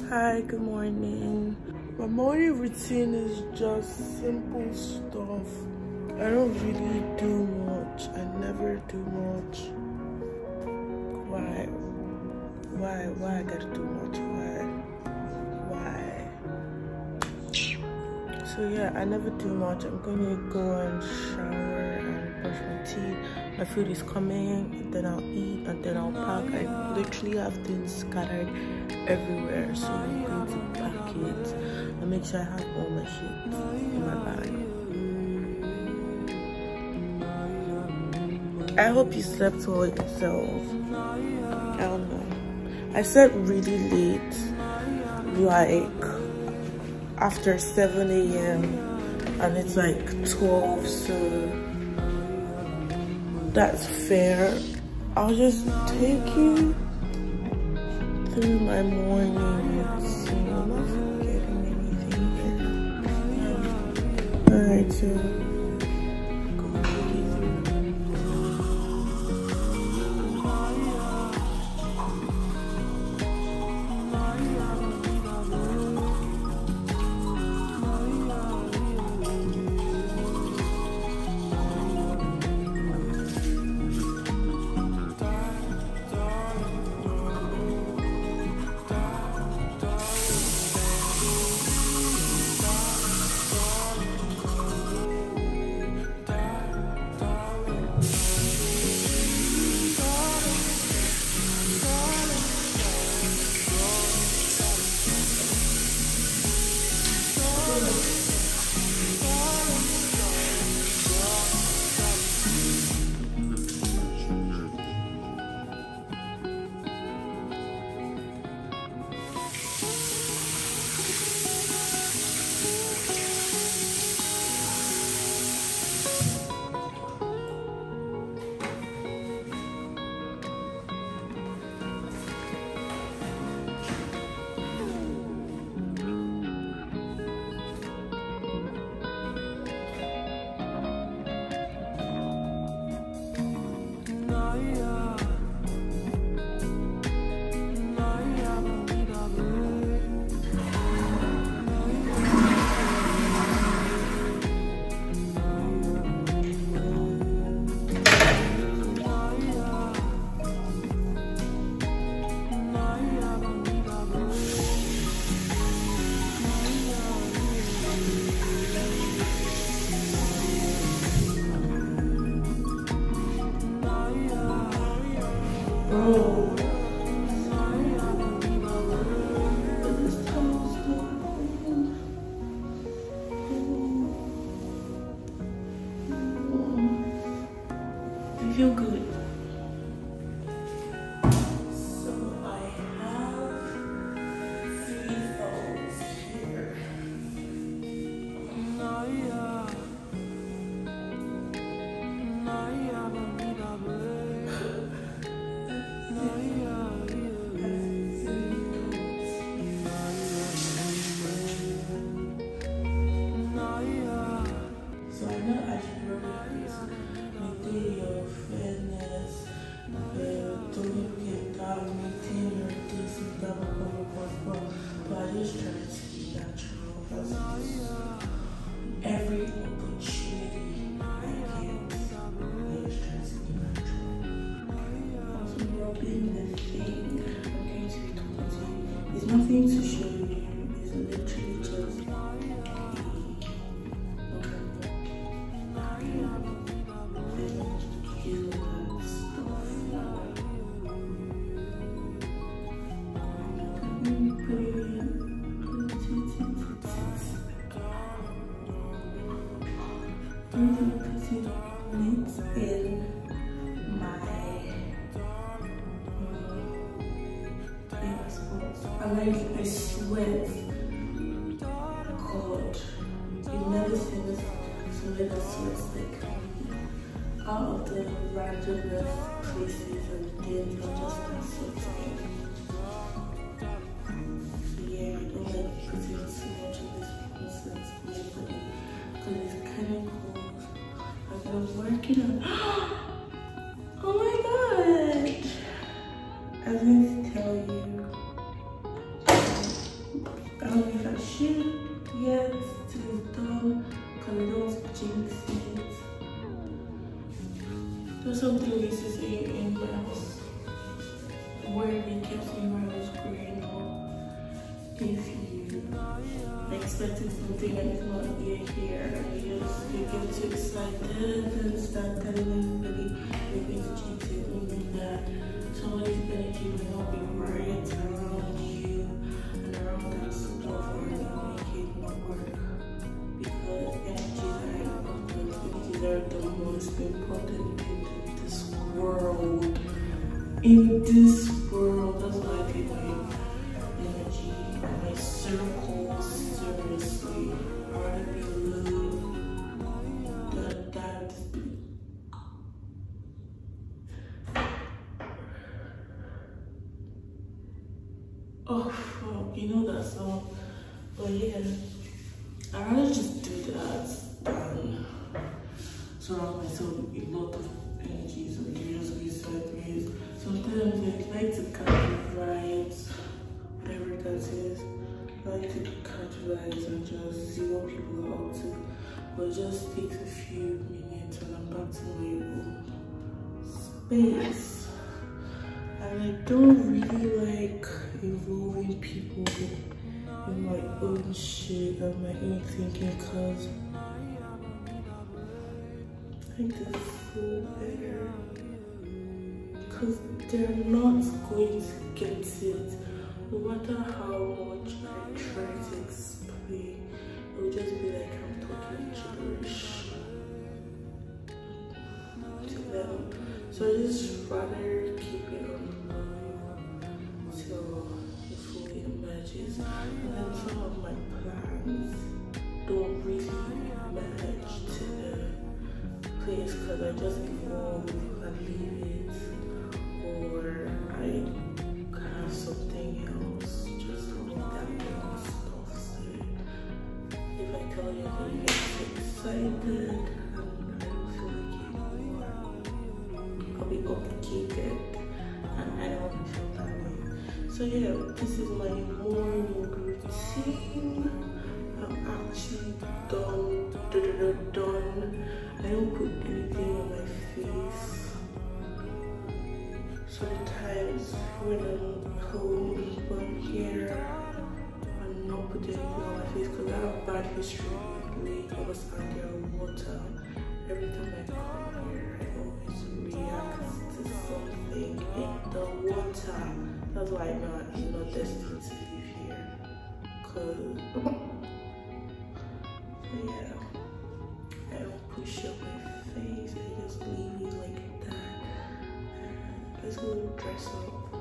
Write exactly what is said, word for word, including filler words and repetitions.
Hi, good morning. My morning routine is just simple stuff. I don't really do much. I never do much. Why? Why? Why I gotta do much? Why? Why? So yeah, I never do much. I'm gonna go and shower and brush my teeth. My food is coming, and then I'll eat, and then I'll pack. I literally have things scattered everywhere, so I'm going to pack it and make sure I have all my shit in my bag. I hope you slept well yourself. I don't know. I slept really late, like after seven A M and it's like twelve, so that's fair. I'll just take you through my morning routine. I'm not forgetting anything here. Alright, so feel good. So I have three phones here. So I know I should probably my day of fairness, don't get down, maintain your decent level of but I just try to be natural. That's every opportunity I get, I just try to be natural. So rubbing the thing, I'm going to be talking to you. There's nothing to show you, it's literally just I'm going to put it in my um, spots. I like I sweat. God, you've never seen this so let the sweat stick out of the randomest places and then you'll just start sweating. Yeah, I don't like putting too much of this process mentally because it's kind of cool. I'm working on. Oh my god! I was going to tell you I don't know if I should yet till it's done because I don't jinx it. There's something we used to say in class where they kept me when I was growing up. If you expecting something and it's not here here and you just you get too excited and start telling everybody you're going to jinx it, meaning that somebody's energy will not be right around you and around that stuff or make it not work. Because energies are important. Energies are the most important in this world. In this world, that's why I take my energy and my circle seriously. I rather be alone than that. Oh, fuck, you know that song? But yeah, I rather just do that than surround myself with a lot of energies or curiously sideways. Sometimes I like to catch vibes, whatever that is. I like to catch vibes and just see what people are up to. But it just takes a few minutes and I'm back to my own space. And I don't really like involving people in my own shit and my own thinking because I think this is so better. Because they're not going to get it. No matter how much I try to explain, it will just be like I'm talking gibberish to them. So I just rather keep it on till it fully emerges. And then some of my plans don't really manage to the place because I just evolve and leave it. Or I have something else just like that little stuff. So if I tell you that you get excited and I don't feel like it anymore, I'll be obligated and I don't want to feel that way. So yeah, this is my morning routine. I'm actually done, done, done. I don't put anything on my face. Sometimes when I'm home, but here, I'm not putting anything on my face because I have bad history lately. I was under water. Every time I come here, I always react to something in the water. That's why I know I'm not destined to live here. Cause, so yeah, I don't push up my face. I just leave it like that. Let's go dress up.